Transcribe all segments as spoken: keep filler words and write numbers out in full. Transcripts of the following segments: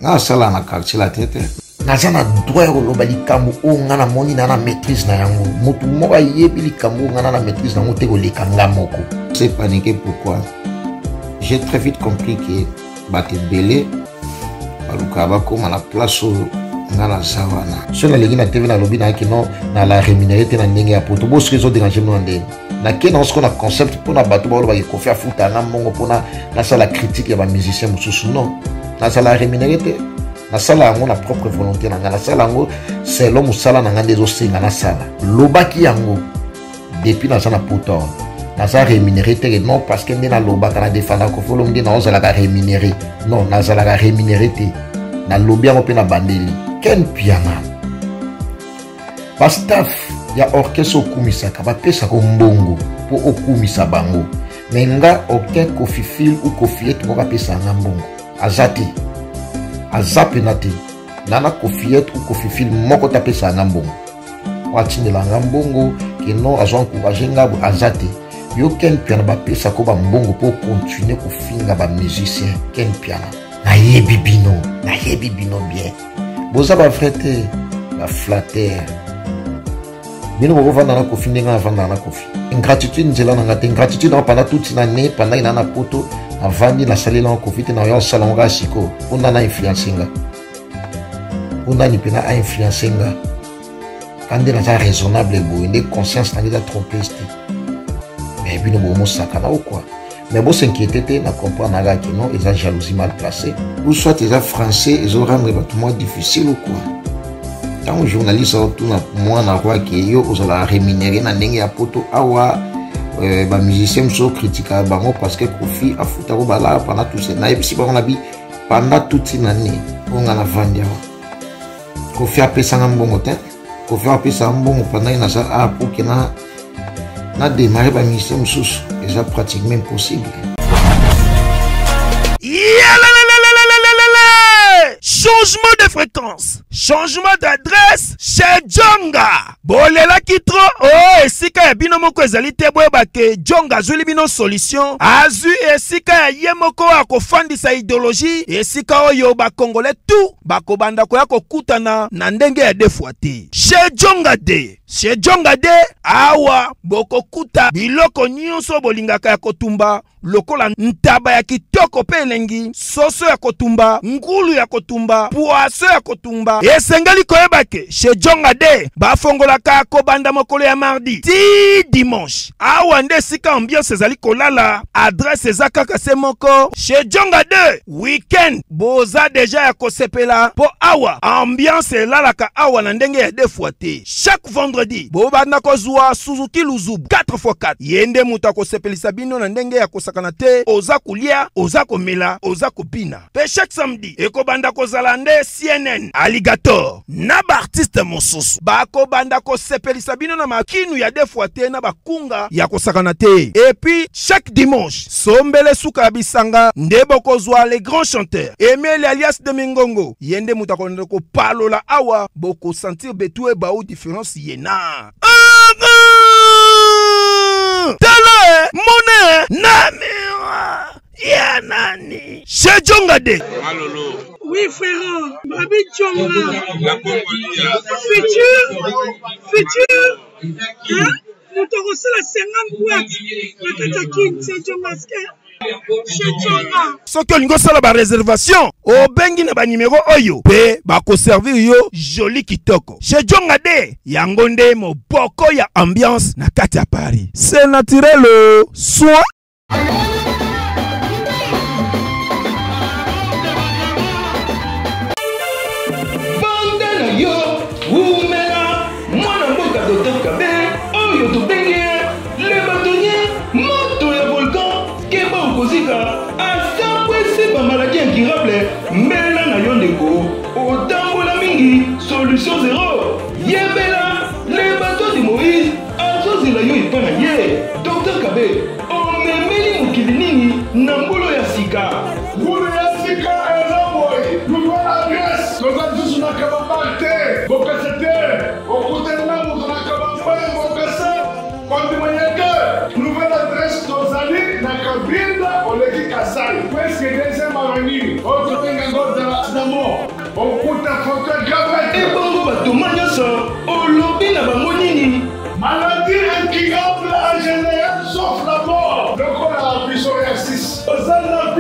nga sala na quartier la tête naza na droit koloba likambo oyo nga na moni na na maîtrise na yango motu moko ayebi likambo nga na maîtrise nango te koleka nga moko. C'est paniqué pourquoi j'ai très vite compris que bato ebele baluka bakoma na place oyo nga naza wana so nalingi na tv nalobi nayaki no na la rémunéré te na ndenge ya poto bosoki ezoderange mino na ndenge nake na osiko na concept mpona bato balobaki kofi afuta nga mbongo mpona nasala critique ya bamusicien mosusu non nasala rémunéré te nasala yango na propre volonté na nga nasala yango selo mosala na nga nde ezosenga nasala lobaki yango depuis naza na poto naza rémunéré te non parce que nde nalobaka na defanda kofolo nde naozalaka rémunéré non nazalaka rémunéré te nalobi yango mpe na bandeli ken piana bastaf ya orchestre okumisaka bapesaka mbongo mpo okumisa bango me nga aucun kofifil ou kofiete moko apesanga mbongo aza te aza pena te nana kofiete ou kofifil moko te apesanga mbongo oatindelanga mbongo keno azwa encourage nga aza te yo ken piana bapesako bambongo mpo continue kofinga bamusicien ken piana nayebi bino nayebi bino bien boza bavrai te baflater bino bokovanda na kofi ndenge navanda na kofi ingratitude nzela nanga te ingratitude nango panda tuti na ne pandaki na na poto navandi nasaleli nango kofi te naoya osala ngo kaka sikoyo mpo nda na influence nga mpo ndani mpena ainfluence nga kandi naza raisonnable boye nde conscience nange eza trompeuse te mais bino bomosakana o quoi mais bon s'inquiéter te na comprendre naga ki non eza jalousie mal placée ou soit eza français ezo rendre bato moins difficile ou quoi tant journaliste autour na moi na roi ki yo ozala rémunéré na ndenge ya poto awa euh, ba musicien so critique bango parce que Kofi afuta ko bala pendant tout ça na yebisi bango na bi pendant toute une année on a vandi awa Kofi apesanga mbongo te Kofi apesanga mbongo pendant na sa a pour que na na démarrer ba musicien mosusu déjà pratiquement impossible. Changement de fréquence, changement d'adresse chez Djonga. Bolela kitro, oh, esika ya bino moko ezali te boyeba ke Djonga azuli bino solution. Azu esika ya ye moko akofandisa idéologie, esika oyo ba Congolais tout bakobanda koya kokutana na ndenge ya defuate. Chez Djonga de, chez Djonga de awa bokokuta biloko nyonso bolingaka ya kotumba. Lokola ntaba ya kitoko pe elengi, soso ya kotumba, ngulu ya kotumba, poaso ya kotumba. Esengeli koyeba ke chez Djonga de bafongolaka kobanda mokolo ya mardi ti dimanche. Awa nde sika ambiance ezali kolala, adresse eza kaka se moko. Chez Djonga de weekend boza deja ya kosepela po awa ambiance elalaka awa na ndenge ya defuate. Chaque vendredi bobanda kozwa Suzuki Luzubu quatre fois quatre. Yende muta kosepelisa bino na ndenge ya kosaka kanate oza kulia oza komela oza kopina pe chaque samedi ekobanda kozala nde C N N Alligator na ba artiste mosusu bako banda ko sepelisa bino na makinu ya defuate na bakunga ya kosakana te et puis chaque dimanche sombele suka bisanga nde bokozwa les grands chanteurs Emile alias de Mingongo yende mutakonde ko palola awa boko sentir betue ba ou différence yena Tala Mone Namira Yanani Chez Djonga de Malolo. Oui frère, Babi Djonga Futur Futur Hein Nous t'avons la cinquante boîtes La Katakin Chez Djonga Chez Djonga Soki olingo sala ba réservation obengi na ba numéro oyo pe ba ko servir yo joli kitoko chez Djonga de yango nde moboko ya ambiance na kati ya Paris c'est naturel soit bande yo umela mwana mboka docteur Kabe oyo to bengi le bâtonnier moto ya volcan keba okozika c'est maladie incurable, mais là na yondeko, otambola mingi, solution zéro. Yebela, les bateaux de Moïse, azozi la yo ipana ye. Docteur Kabe, on me meli mukilini, nambolo ya sika. Bolo ya sika et l'envoy. Nous voyons l'adresse. Nous avons tous une acabambate. Bokasete, au côté de là, nous avons acabambate, bokasa. Quand tu m'as que, nouvelle adresse d'Ozali, na kabinda, on le dit Kasai. Qu'est-ce que deuxième avenue? Autre tengango d'amo. Et bongo batoma nyonso olobi na bango nini? Maladie incurable en général sauf la mort. Le corps a appuyé sur R six. Aux ans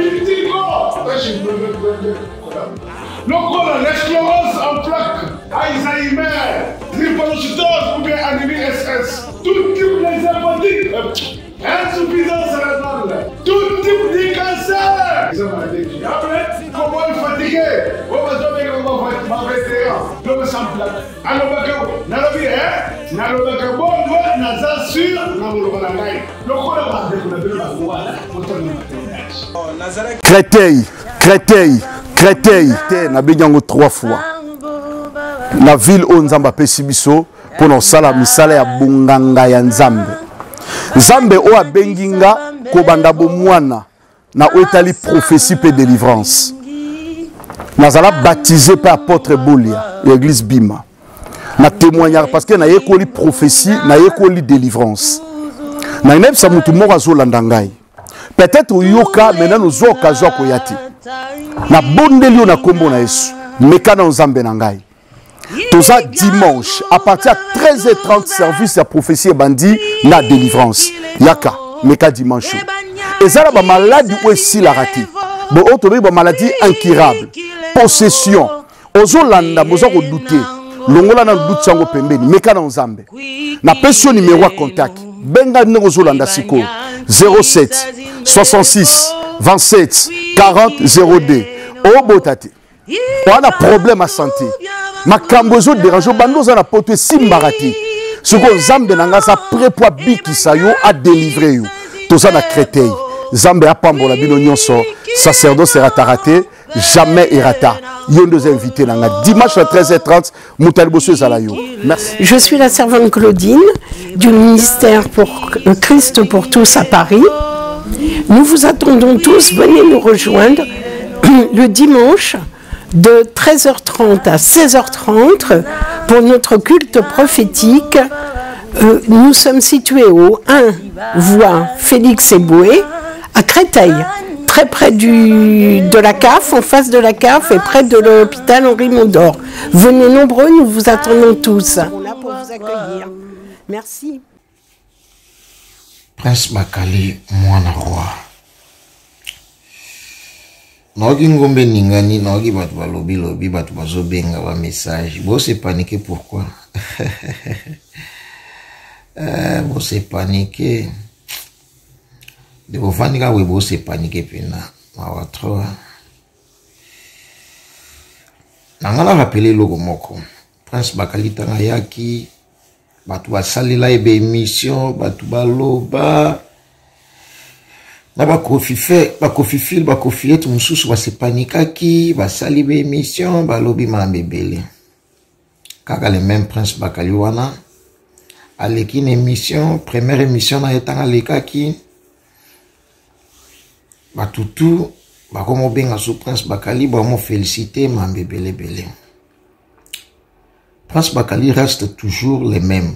le corps a l'esclérose en plaques, Alzheimer, lymphocytose ou bien anémie S S. Tout type de hépatite, insuffisance rénale, tout type de cancer. Ils ont maladie incurable. Comment il fatigué? On va donner un vétéran. L'homme sans plaque. Alors, nalobi, hein? Nalobi, bon, moi, naza sur, namolobangai. Le corps a découvert la voie, Créteil, Créteil, Créteil, na benyango trois fois. La ville où Nzamba Pesibiso pour nos sala misala ya bunganga ya Nzambe. Nzambe o abenginga ko banda bomwana na oetali prophétie pe délivrance. Nazala baptisé par apôtre Bolia, l'église Bima. Na témoignage parce que na yekoli prophétie, na yekoli délivrance. Na nem sa mutu moko azolandangai. Peut-être yoka maintenant nous avons occasion koyati. Na bondeli na kombo na Yesu. Mekana Nzambe na ngai. Toza dimanche à partir de treize heures trente service de prophétie et bandit na délivrance. Yaka meka dimanche. Et ça la maladie ou si la rati. Bo otobe ba maladie incurable. Possession. Ozolanda mozo ko douter. Longola na doute sango pembeni mekana Nzambe. Na peso numéro contact. Benga Nego Zolanda Siko zéro sept soixante-six vingt-sept quarante zéro deux. Oh botate. On a problème à santé. Ma kambozo dérange bando za na poto simbarati. Ce que Nzambe nanga sa prépoa biki sayo a délivrer you. Toza na Créteil. Nzambe a pambola bino nyonso. Sacerdoce raté. Jamais errata. Yon deux invités nanga dimanche à treize heures trente Moutaliboso Zalayo. Merci. Je suis la servante Claudine du ministère pour Christ pour tous à Paris. Nous vous attendons tous, venez nous rejoindre le dimanche de treize heures trente à seize heures trente pour notre culte prophétique. Euh, nous sommes situés au un voie Félix Eboué à Créteil. Très près du, de la C A F, en face de la C A F et près de l'hôpital Henri Mondor. Venez nombreux, nous vous attendons tous. On est là pour vous accueillir. Merci. Prince Bakali, mwana roi. Nogi ngombe ningani, nogi batu ba lobi lobi, batu ba zobenga wa message. Bo se paniquer pourquoi? euh, bo se paniquer. De bofanika webo se paniquer pena. Mawa troa. Nangala rappelé logo moko. Prince Bakali tanga yaki. Batu ba salila ebe émission, batu ba loba. Na ba kofi fe, ba kofi fil, ba kofi etu mususu ba se panikaki, ba sali be émission, ba lobi ma bebele. Kaka le même Prince Bakali wana. Aleki une émission, première émission na etanga lekaki. Ba tutu, ba komo benga sou Prince Bakali, ba mo féliciter ma bebele bele. Prince Bakali reste toujours le même.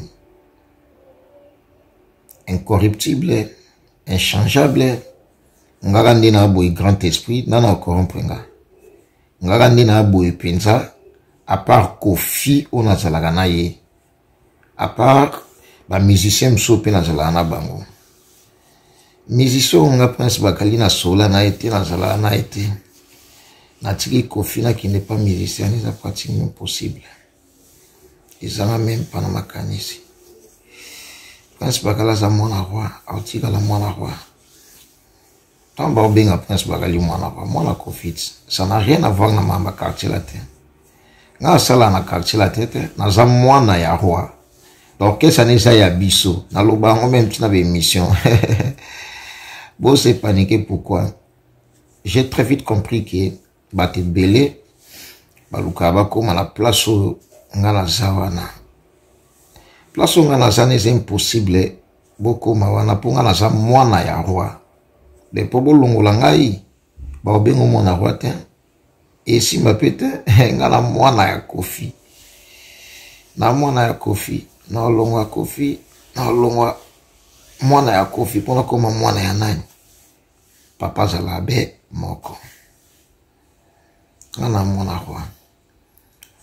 Incorruptible, inchangeable. Ngagandi na boy grand esprit, nana corrompre nga. Ngagandi na boy penza, à part Kofi on a zalaga na ye. À part ba musicien msope na zalaga na bango. Musicien nga Prince Bakali na sola na été na zalaga na été. Na tiki Kofi na qui n'est pas musicien, c'est pratiquement impossible. Ils ont même pas na makanisi. Prince Bakala za mwana roi, autika la mwana roi. Tant ba benga Prince Bakali mwana roi, mwana Kofi. Ça n'a rien à voir na mamba quartier la tête. Nga sala na quartier la tête, na za mwana ya roi. Donc qu'est-ce que ça ya biso, na loba ngo même tina be émission. Bon c'est paniqué pourquoi? J'ai très vite compris que baté belé baluka ba comme à la place où ngala zawana. Place où ngala zane c'est impossible beaucoup mawana pour ngala za mwana ya roi. De pobo longola ngai ba obengo mwana roi te. Et si ma pete ngala mwana ya Kofi. Na mwana ya Kofi, na longwa Kofi, na longwa mwana ya Kofi pona koma mwana ya nani? Papa zalabe moko. Ngala mwana roi.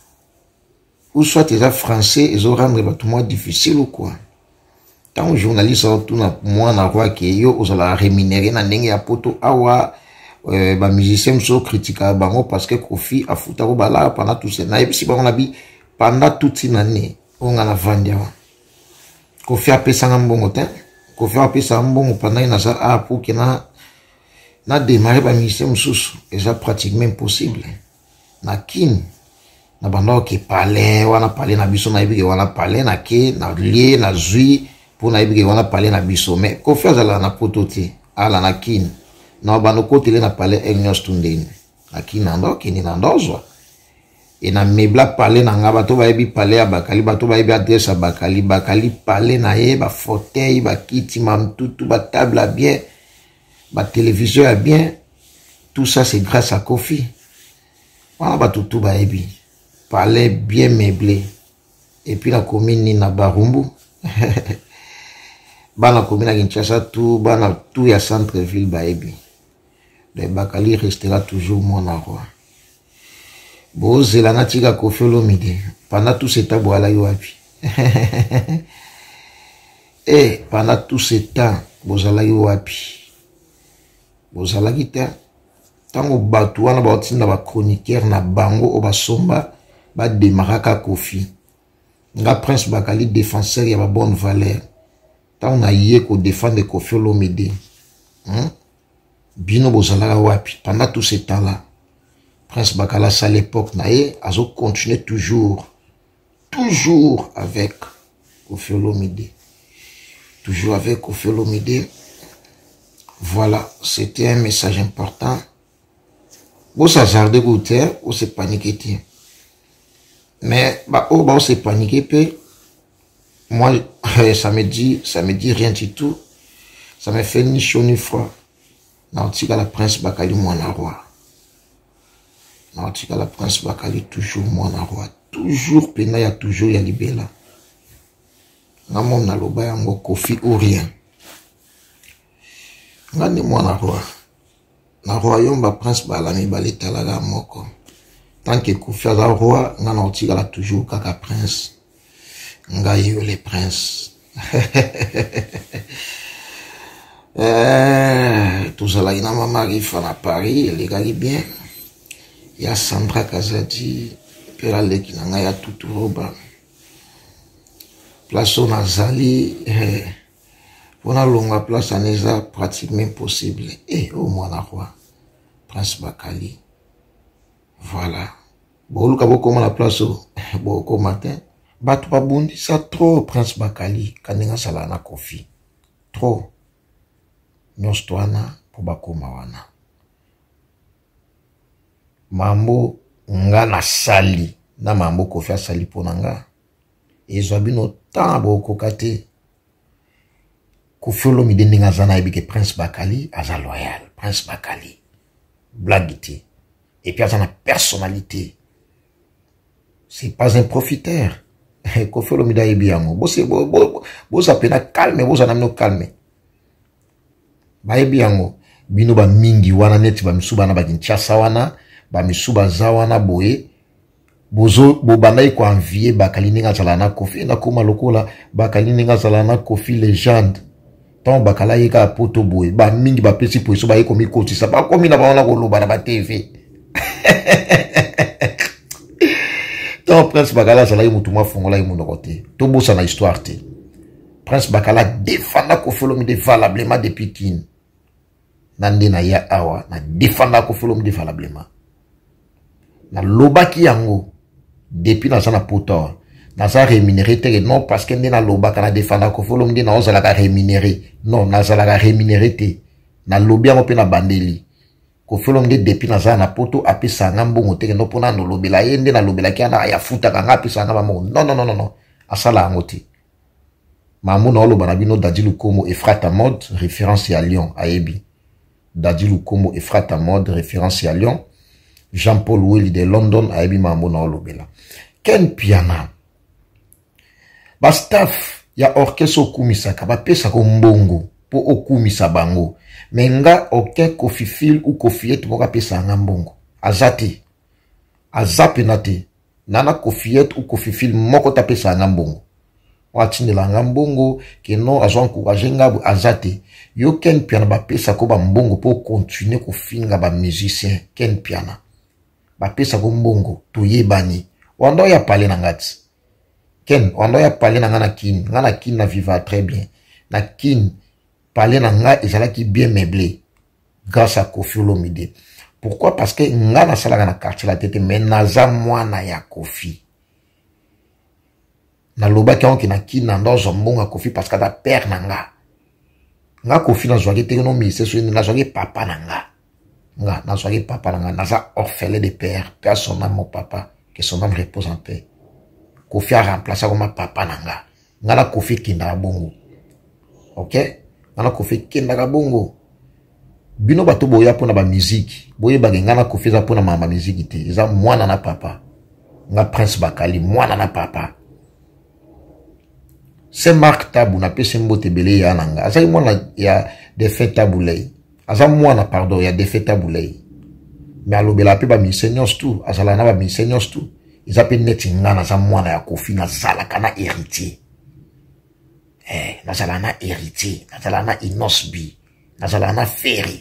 ou soit eza français ils ont rendre bato moins difficile ou quoi. Tant journaliste tout na moi na roi ke yo ozala rémunéré na ndenge ya poto awa euh, ba musicien so critica bango parce que Kofi a futa ko bala pendant tout ça na ebisi bango na bi pendant toute une année on na vandia Kofi a pesa ngambongo te Kofi a pesa ngambongo pendant na za a pour que na na démarrer ba musicien mususu eza pratiquement impossible na kin na bando ke parler wana parler na biso na ebi wana parler na ke na lié na zui pour na ebi wana parler na biso mais Kofi azala na pototi ala na kin na bando côté na parler egnos tundeni na kin ndo kini na ndozwa et na mebla parler na nga bato ba ebi parler ya bakali bato ba ebi adresse ya bakali bakali parler na ye ba fauteuil ba kiti mamtutu ba table à bien ba télévision à bien tout ça c'est grâce à Kofi. Voilà ba tout ba ebi parler bien meublé et puis la commune na Barumbu bana commune à Kinshasa tout bana tout ya centre ville ba ebi le Bakali restera toujours mon roi. Bozela na tika Kofi Olomide pendant tout ce temps boala yo api et pendant tout ce temps bozala yo api bozala kita tango batu wana ba otinda ba chroniqueur na bango o basomba ba demaraka Kofi nga Prince Bakali défenseur ya ba bonne valeur tango na yé ko défendre Kofi Olomide hein bino bozala wapi pendant tout ce temps là Prince Bakala à l'époque naé azo continuer toujours toujours avec Kofi Olomide toujours avec Kofi Olomide. Voilà, c'était un message important. Bon, ça jarde goûter, ou se paniquer. Mais, bah, oh, bah, on s'est paniqué, peu. Moi, ça me dit, ça me dit rien du tout. Ça me fait ni chaud ni froid. Nautica la Prince Bakali, mon roi. Nautica la Prince Bakali, toujours mon roi. Toujours, pena, ya toujours, ya libela. Namon na loba ya ngo Kofi ou rien. Ngani mwana roi na royaume ba Prince Balami balitala la moko tant que Kofi aza roi ngana otikala toujours kaka prince ngai yo le prince eh tozala ina mama rifa na Paris elle gali bien ya Sandra Kazadi pela leki na ngai ya tutu roba place na zali eh on a longue place en eza pratiquement impossible. Et au moins la roi, Prince Bakali. Voilà. Bon, le cabo comment la place au bon matin. Batu pas bondi ça trop Prince Bakali. Kaninga sala na Kofi. Trop. Nostwana pour bakoma wana. Mambo nga na sali. Na mambo Kofi a sali ponanga. Ezo bino tambo kokate. Kofi Olomide ndinga zana ebike Prince Bakali aza loyal Prince Bakali blaguité et puis aza na personnalité c'est pas un profiteur Kofi Olomide ebi yango bo se bo bo bo sa pena calme bo sa namno calme ba ebi yango bino ba mingi wana neti ba misuba na ba Kinshasa wana ba misuba za wana boye bozo bo bandai ko envier Bakali ndinga zala na Kofi na koma lokola Bakali ndinga zala na Kofi légende. Tant bakala yeka poto boy ba mingi ba pesi poiso ba yeko mikoti sa ba komi na ba ona ko loba na ba T V. Tant Prince Bakala sala yimutu mafongola yimuno kote. To bosa na histoire te. Prince Bakala défenda Kofi Olomide valablement depuis kin. Nande na ya awa na défenda Kofi Olomide valablement. Na lobaki yango depuis na sana poto. Naza rémunéré te non parce que na loba kana défendre Kofi Olomide na ozala ka rémunéré non nazala ka rémunéré te na lobi yango pe na bandeli Kofi Olomide depuis naza na poto apesa ngambongo te no pona no lobela yende na lobela kiana ya futa kanga apesa ngamba mo non non non non asala ngote mamu na loba na bino Dadi Lukombo Efrata Mode référence à Lyon ayebi Dadi Lukombo Efrata Mode référence à Lyon Jean-Paul Willy de London ayebi mamu na lobela Ken Piana ba staff ya orchestre okumisaka ba pesa ko mbongo po okumisa bango menga oke Kofi Fil ou Kofi et boka pesa nga mbongo azati azape nate nana Kofiette ou Kofifil moko tape sa ngambongo watindela ngambongo ke non azo encourager ngabu azate yo ken piana ba pesa ko ba mbongo pour continuer ko finga ba musicien ken piana ba pesa ko mbongo to yebani wando ya parler na ngati ken wando ya parler na ngana kin ngana kin na viva très bien na kin parler na nga ezala ki bien meublé grâce à Kofi Olomide. Pourquoi? Parce que nga na sala na quartier la tête mais naza mwana ya Kofi na loba ki onki na kin na ndozo mbonga Kofi parce que da père na nga nga Kofi na zoage te no mi se so na zoage papa na nga nga na zoage papa na nga naza orphelin de père père son âme mon papa que son âme repose en paix. Kofi a remplacé comme papa na nga nga na Kofi kinda bongo. OK, nga na Kofi kinda bongo. Bino bato boya pona ba musique boye bagenga na Kofi za pona mama musique te eza mwana na papa nga Prince Bakali mwana na papa. C'est Marc Tabou na pese mbote bele ya nanga aza mwana ya Défunt Taboulay aza mwana pardon ya Défunt Taboulay mais alobela pe ba misenios tout azala na ba misenios tout eza pe neti nga na za mwana ya Kofi na zala kana héritier eh na zala na héritier na zala na inosbi na zala na ferry.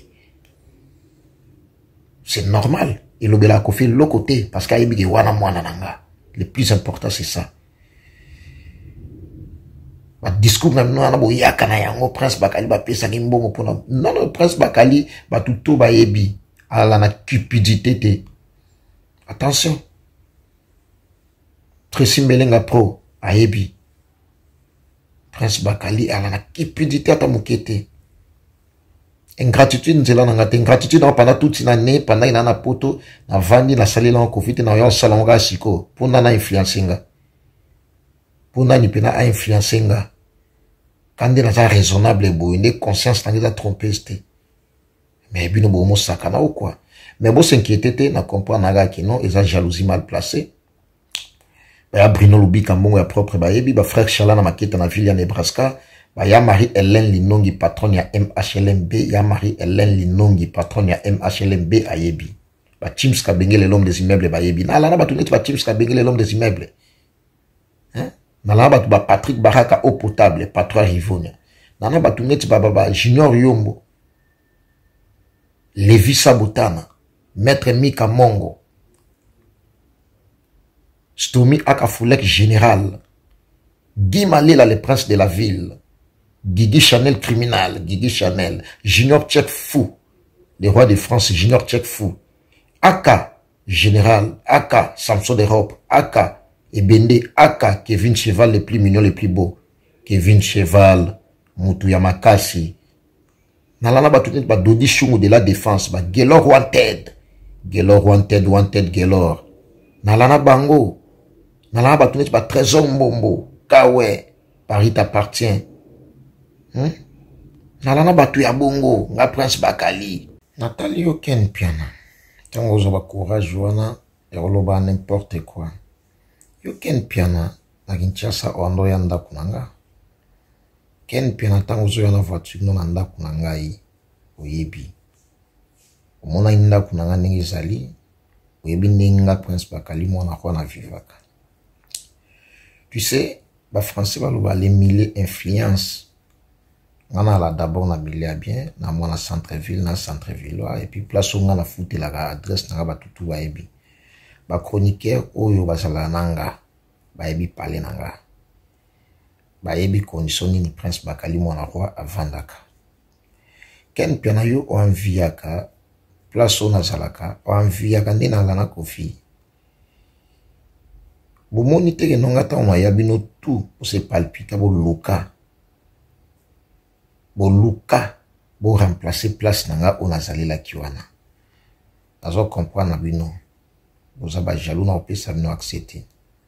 C'est normal et l'obéla Kofi l'autre côté parce qu'il y a wana mwana nanga. Le plus important c'est ça. Le discours na na bo yaka na yango Prince Bakali ba pesa kimbongo pona non non Prince Bakali ba tuto ba yebi ala na cupidité te. Attention. Tracy Mbelenga Pro a yebi Prince Bakali ala na cupidité ata mukete. Ingratitude nzela na ngate ingratitude pendant toute une année pendant ina na poto na vandi na salela en Covid na yo salon ga siko pona na influencinga pona ni pena a influencinga quand il est raisonnable bo une conscience tangi da tromper ste mais bino bo mo sakana ou quoi mais bo s'inquiéter na comprendre naga ki non eza jalousie mal placée ba Bruno Lubika mbongo ya propre ba yebi ba frère Chala na maketa na ville ya Nebraska. Bah, ya Marie-Hélène Linongi, patronne ya M H L M B, ya Marie-Hélène Linongi, patronne ya M H L M B à Yebi. Bah, Tims Kabengele, l'homme des immeubles, bah, Yebi. Na, là, bah, tu bah, Tims Kabengele, l'homme des immeubles. Hein? Na, là, bah, Patrick Baraka, eau potable, patron Rivonia. Na, là, bah, tu bah, bah, Junior Yombo, Lévi Sabotana, Maître Mika Mongo, Stomi Akafulek Général, Guy Malela, le prince de la ville, Guigui Chanel criminel, Guigui Chanel, Junior Tchèque fou, le roi de France, Junior Tchèque fou, Aka, général, Aka, Samson d'Europe, Aka, Ebende, Aka, Kevin Cheval, le plus mignon, le plus beau, Kevin Cheval, Moutou Yamakasi, Nalana Batounet, ba Dodi Chungu de la défense, ba Gelor Wanted, Gelor Wanted, Wanted Gelor, Nalana Bango, Nalana Batounet, ba Trésor Mbombo, Kawe, Paris t'appartient. Hmm? Nalana batu ya bongo, nga Prince Bakali. Nathalie Oken piana. Tango zoba courage wana, yoloba n'importe quoi. Yoken piana, na Kinshasa oando ya ndaku nanga. Ken piana tango zo yana voiture no na ndaku nanga yi. Oyebi. Omona ndaku nanga ningi zali. Oyebi ninga Prince Bakali mwana kwa na vivaka. Tu sais, ba français ba loba les mille influence. On a d'abord na mille bien, na mona centre-ville, na centre-ville, et puis place où on a foutu la adresse na ba tutu ba ebi. Ba chroniqueur oyo ba sala nanga, ba ebi parler nanga. Ba ebi condition ni Prince Bakali mwana roi avandaka. Ken piana yo o enviaka, place où on a salaka, o enviaka ndina lana Kofi. Bo monite ke nonga ta on yabino tout pour se palpiter bo loka. Bo luka bo remplacer place nanga on a salé la kiwana. Azo comprendre na bino. Bo zaba jaloux na opesa bino accepter.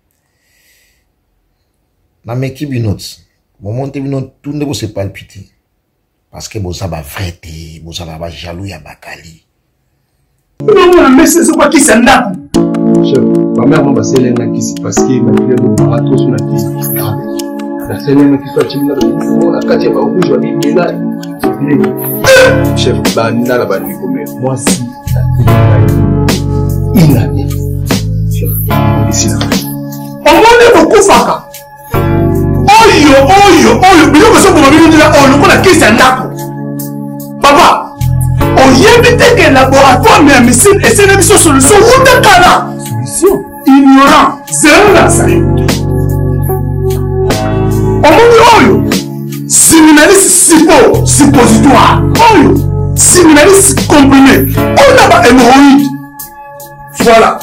Na meki binot. Bo monte bino tout ne bo se palpiter. Parce que bo zaba vrete, bo zaba ba jaloux ya Bakali. Non, mais c'est quoi qui s'en a? Chef, ma mère m'a passé l'un qui s'est passé, ma fille de barato sur la tête. La scène qui soit timide, la quartier va rouge, va bien là. Chef, banda la bandi comme moi si. Il a dit. Chef, ici là. okufaka oyo oyo oyo biloko ezoboma bino ndila oyo lokola kisi ya ndako papa oyebi te ke laboratoire ya misine esene biso solution wuta kala solution ignorant zero na sali omoni oyo séminaliste sipo suppositoire oyo séminaliste comprimé on a ba hémorroïde voilà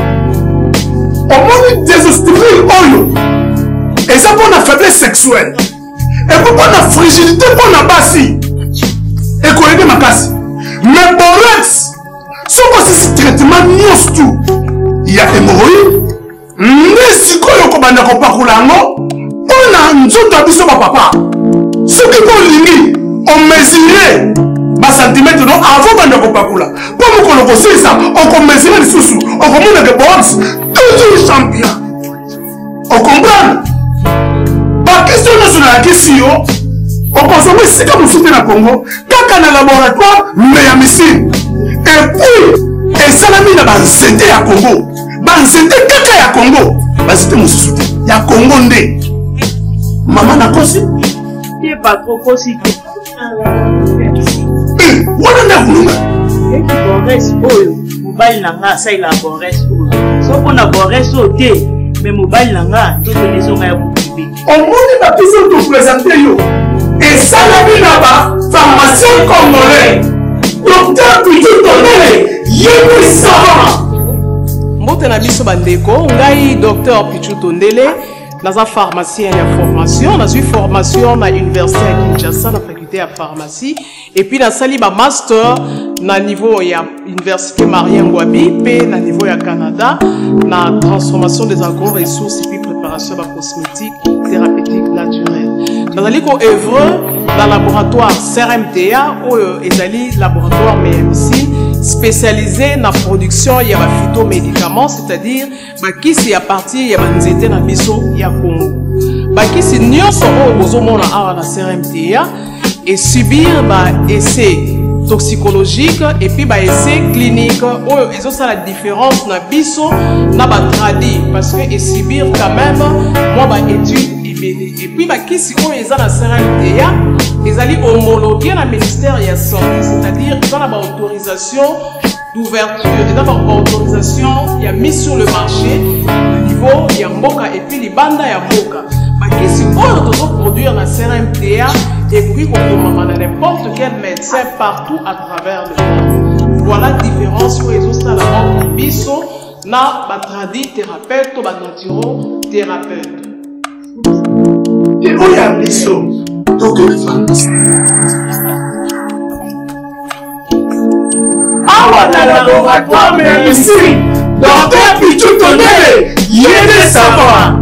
omoni désostril oyo eza mpona faiblesse sexuelle epo mpona frigidité mpona basi ekoyede makasi mais borex soko osisi traitement nyonso tu ya hémorroïde nde sikoyo okobanda kopakola yango mpona nzoto ya biso bapapa soki mpo olingi omesure basantimetre no avant banda kopakola mpo mokolo kosilisa okomesure lisusu okomonake box toujours champion okomprendre bakestio nyonso nayakisi yo okozonga esika mosusu te na congo kaka na laboratoire me ya misine epuis esalami na banzete ya congo banzete kaka ya congo banzete mosusu te ya congo nde mama nakosi wana nde akulunga bores oyo mobali na nga asalela bores oyo soko na bores oyo te me mobali na nga nzoto ya bokibi omoni bapesi otopresente yo esalami na bapharmacien congolais docteur Pichu Tondele yebi savant mbote na biso bandeko ngai docteur Pichu Tondele naza pharmacien ya formation nazwi formation na université ya Kinshasa na faculté ya pharmacie et puis nasali ba master na niveau ya université Marien Ngouabi pe na niveau ya Canada na transformation des agro-ressources et puis préparation de cosmétiques thérapeutiques naturelles. Nazali ko œuvre dans laboratoire C R M T A ou ezali laboratoire M M C spécialisé dans la production ya ba phytomédicaments, c'est-à-dire bakisi ya partie ya banzete na biso ya Congo. Bakisi nyonso o bozomona awa na C R M T A et subir ba essai toxicologique et puis ba essai clinique oh ils ont ça la différence na biso na ba tradi parce que et subir quand même moi ba étude et puis ba kisi oh ils ont la C R M T A ils allaient homologuer la ministère ya santé, c'est-à-dire ils ont la autorisation d'ouverture et d'abord autorisation il y a mis sur le marché au niveau ya mboka et puis les bandes ya mboka ba kisi oh ils doivent produire la C R M T A et puis on a n'importe quel médecin partout à travers le monde. Voilà la différence où ils ont ça la mort biso na batradi thérapeute ou batantiro thérapeute. Et où y a biso donc les femmes. Awa na laboratoire mais ici docteur Pichu Tondele yede savoir.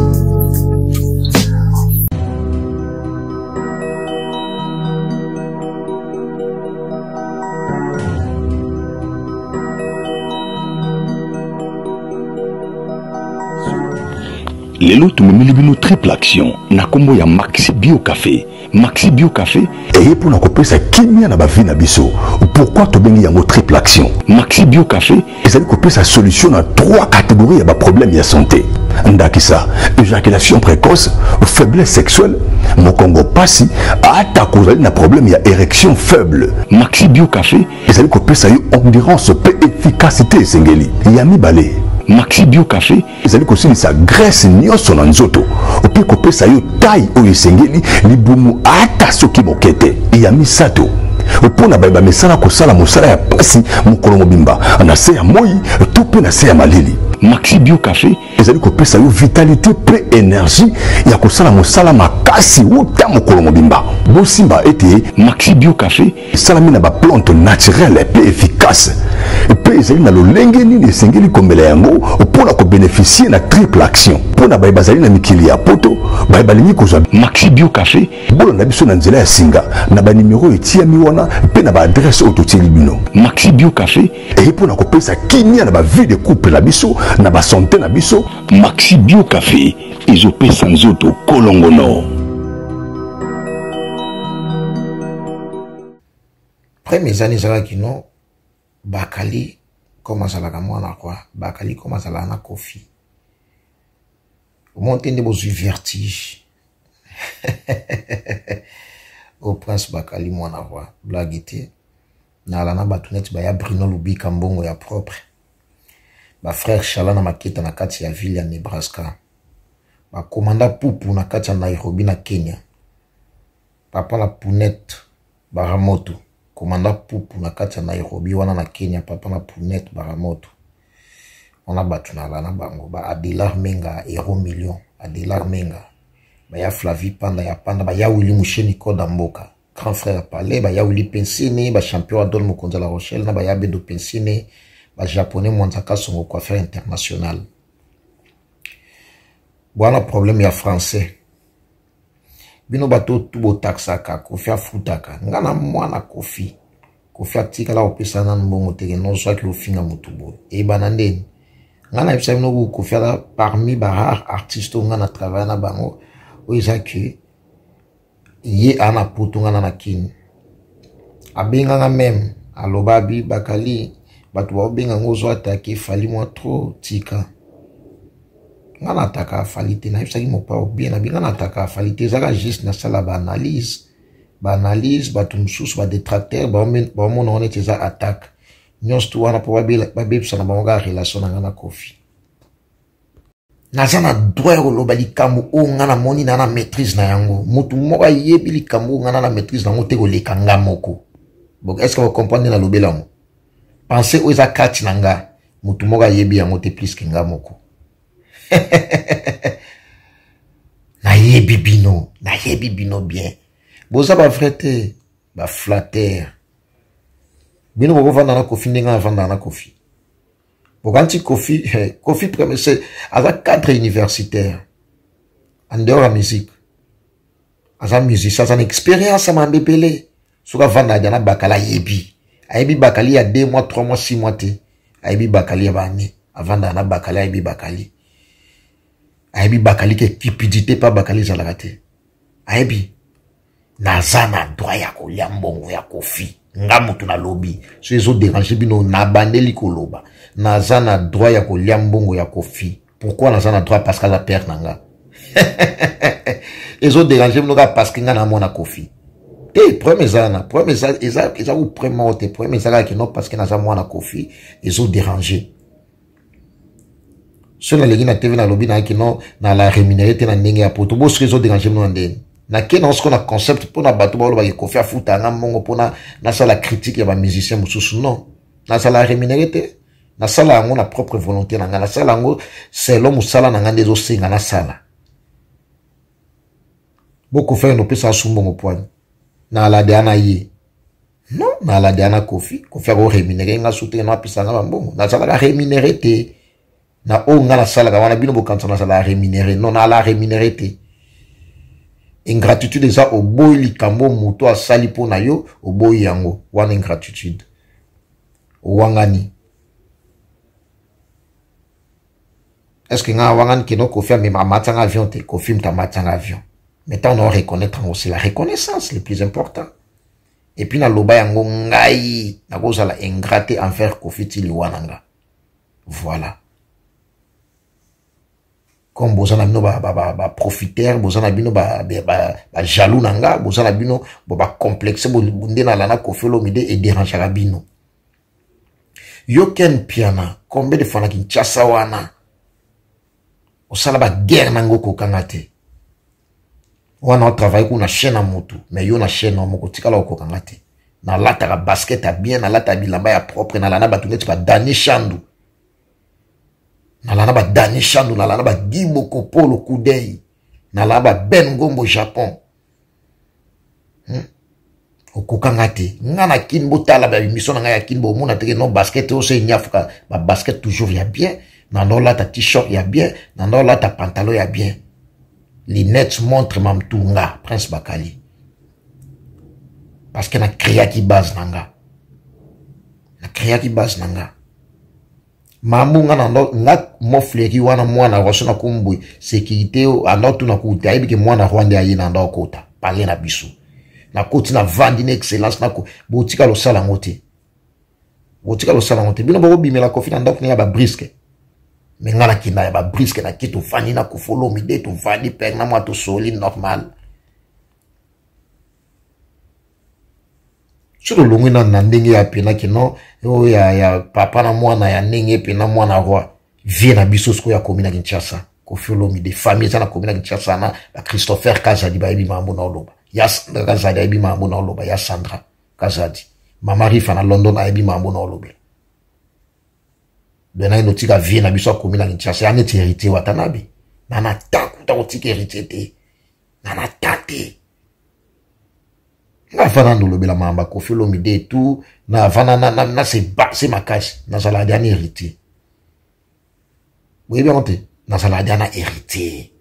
lelo tumemeli bino triple action na kombo ya Maxi Bio Café. Maxi Bio Café et pour na kopesa kimia na bavi na biso. Pourquoi to bengi yango triple action? Maxi Bio Café ezali kopesa solution na trois catégories ya ba problème ya santé. Ndakisa éjaculation précoce, faiblesse sexuelle, mokongo pasi ata kozali na problème ya érection faible. Maxi Bio Café ezali kopesa yo endurance pe efficacité sengeli. Yami balé Maxi Bio Café ezali kosilisa graisse nyonso na nzoto opi kopesa yo taille oyo esengeli libumu ata soki mokete ya misato opona bayeba mesala kosala mosala ya pasi mokolo mobimba na se ya moi to pe na se ya malili. Maxi Bio Café ezali kopesa yo vitalité pe énergie ya kosala mosala makasi uta mokolo mobimba. Bosimba ete Maxi Bio Café esalami na ba plante naturelle pe efficace pe ezali na lolenge nini esengeli komela yango mpona kobénéficier na triple action mpona baye bazali na mikili ya poto baye balingi kozwa Maxi Bio Café bolo na biso na nzela ya singa na banimero etiami wana mpe na baadresse oyo totieli bino. Maxi Bio Café eyi mpona kopesa kimia na bavie de couple na biso na basanté na biso. Maxi Bio Café ezopesa nzoto kolongono. Premières années ezalaki no bakali koma azalaka mwana kwa bakali koma azalaka na kofi Montez de vos vertige. Au prince Bakali mwana roi. Blaguete. Na lana batunet ba ya Bruno Lubi Kambongo ya propre. Ba frère Chalana Maketa na kati ya ville ya Nebraska. Ba komanda Pupu na kati ya Nairobi na Kenya. Papa la Punette Baramoto. Komanda Pupu na kati ya Nairobi wana na Kenya. Papa la Punette Baramoto. On a battu na lana bango. Ba Adilar Menga Hero Million. Adilar Menga. Ba ya Flavie Panda ya Panda. Ba ya Willy Moucheni Koda Mboka. Grand frère Palais. Ba ya Willy Pensine. Ba champion Adol Mokonza La Rochelle. Na ba ya Bedo Pensine. Ba japonais Mwanzaka Songo coiffeur international. Bon problème ya français. Bino bato tubo taxaka Kofi afutaka. Ngana mwana Kofi. Kofi atika la opesa na mbongo teke non soit que lofinga mutubo. E banandeni. Ngana bisa bino Kofi ala parmi ba rares artistes ngana travailler na bango. Oisa que ye ana poto ngana na kini. Abenga nga même alobabi bakali batu ba obenga ngozo ataki fali moi trop tika. Ngana ataka falite na ibisaki mopa obien na binga na ataka falite zaka juste na sala ba analyse ba analyse batu msusu ba détracteur ba ba mona on était za attaque nyos tu wana po ba ba bebsa na bango ga relation na ngana Kofi nazana droit oloba likambo o ngana moni na na maîtrise na yango mutu moko yebi likambo ngana na maîtrise na ngote ko lekanga moko. Bon, est-ce que vous comprenez la lobela mo? Pensez aux akati nanga mutu moko yebi yango te plus que nga moko. Na yebi bino, na yebi bino bien. Boza ba frete, ba flatter. Bino boko vanda na Kofi ndenga vanda na Kofi. Bokanti Kofi, Kofi premier c'est à cadre universitaire. En dehors la musique. Aza musicien, ça une expérience à m'embépele. Soka vanda dana bakala yebi. Ayebi bakali ya deux mois, trois mois, six mois te. Ayebi bakali ya bane. Avant dana bakali ayebi bakali. Ayebi bakali ke cupidité pa bakali zalakate. Ayebi nazana droit ya kolia mbongo ya Kofi. Nga mutu na lobby. So ezo déranger bino na bandeli koloba. Nazana droit ya kolia mbongo ya Kofi. Pourquoi nazana droit parce que la père nanga. Ezo déranger bino parce que nga na mona Kofi. Te premier zana, premier zana, eza eza ou premier te premier zana ki no parce que naza mona Kofi, ezo déranger. Sur les na T V na lobby na ki no na la rémunéré te na ndenge ya poto bo ezo déranger bino ndeni. Na ke na ce concept pour na bato ba lo ba ki Kofi afuta nga mongo pona na sala critique ya ba musicien mususu non. Na sala rémunéré te na sala ngo na propre volonté na nga na sala ngo c'est l'homme sala na nga ndezo senga na sala. Boko faire no pesa sumbongo poigne. Na la diana ye. Non, na la diana Kofi. Kofi a rémunéré nga soute na pesa nga mbongo. Na sala rémunéré te. Na o nga na sala wana bino bokanza na sala rémunéré. Non, na la rémunéré te. Ingratitude eza oboyi likambo muto asali po na yo, oboyi yango. Wana ingratitude. Wangani. Est-ce que nga wangani keno Kofi a mema matanga avion te? Kofi mta matanga avion. Maintenant, on doit reconnaître aussi la reconnaissance, le plus important. Et puis, na loba yango ngai, na goza la ingrate envers Kofi Tiliwananga. Voilà. Comme bozana bino ba ba ba, ba profiter, bozana bino ba ba, ba, ba jaloux nanga, bozana bino ba, ba complexe, bonde na lana Kofi Olomide et dérange la bino. Yoken piana, combien de fois na Kinshasa wana? Osala ba guerre nango kokangate. Wana on travaille pour na chaîne à moto, mais yo na chaîne na moko tikala okokangate. Na lata ka basket a bien, na lata bilamba ya propre, na lana batunet ba Dani Chandu. Na lana ba Dani Chandu, na lana ba Gibo Kopolo Kudei. Na lana ba Ben Ngombo Japon. Hmm? Okokangate. Ngana kinbo tala ba mission na ya kinbo mona teke no basket o se nyafuka, ba basket toujours ya bien, na no lata t-shirt ya bien, na no lata pantalon ya bien. Les nets montrent Mamtunga, Prince Bakali. Parce que na créa qui base nanga. Na créa qui base nanga. Mamunga na ndo nga mofleri wana mwana rosona kumbui sécurité ando tu na kuta ibi ke mwana Rwanda ayi na ndo kota. Parler na bisu. Na koti na vandi na excellence na ko botika lo sala ngote. Botika lo sala ngote. Bino boko bimela Kofi na ndo kunya ba briske. mais ngana kinda ya ba brisque na kitu fani na kufolo mide tu fani pe na mwa to soli normal chiro longi na ndenge ya pena kino yo ya ya papa na mwana ya ndenge pena mwana roi vie na biso sko ya komina Kinshasa kofolo mide famille na komina Kinshasa na ba Christopher Kazadi ba ebi mambo na oloba ya Sandra Kazadi ebi mambo na oloba ya Sandra Kazadi mama Rifa na London ebi mambo na oloba Dona ino tika vie na biso komina Kinshasa ya neti hérité watanabe na na taku ta otika hérité te na na tate na vana ndolobela mamba kofolo mide tout na vana na na, na se ba se makashi na sala diana hérité oui bien te na sala diana hérité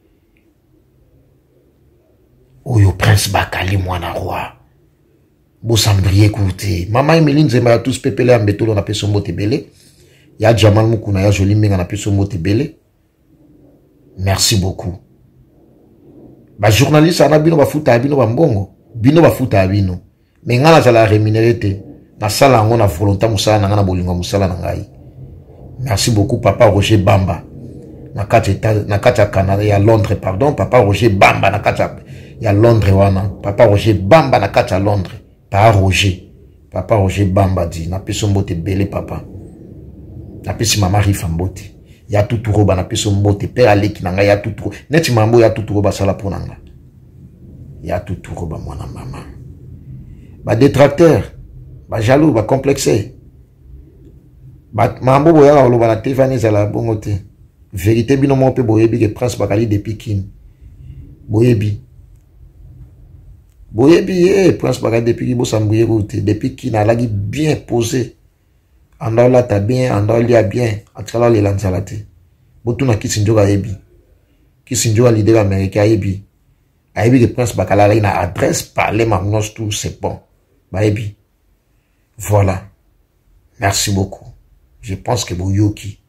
oyo prince Bakali mwana roi bo sambrier koute mama Emeline Nzemba ya tous pepele ambetolo na peso mbote bele ya Jamal Mukuna ya Jolie Menga na peso mbote bele merci beaucoup ba journaliste ana bino ba futa bino ba mbongo bino ba futa bino mais ngana za la rémunérité na sala ngo na volonté musala na ngana bolingo musala na ngai merci beaucoup papa Roger Bamba na kati na kati ya Canada ya Londres pardon papa Roger Bamba na kati ya Londres wana papa Roger Bamba na kati ya Londres pa Roger papa Roger Bamba di na peso mbote bele papa na pesi mama Rifa mbote ya tuturo ba na peso mbote pe aleki na ngai ya tuturo neti mambo ya tuturo ba sala pona nga ya tuturo ba mwana mama ba détracteur ba jaloux ba complexé ba mambo boya lo ba na Tiffany za la bongote vérité bino mo pe boyebi ke prince Bakali depuis kin boyebi boyebi eh prince Bakali depuis bo sambuye route depuis kin alagi bien posé andola ta bien andolia bien atkala le lanzalate botuna kisinjoga yebi kisinjoga leader américain yebi ayebi ke prince Bakala ina adresse parler magnos tout c'est bon bayebi voilà merci beaucoup je pense que boyoki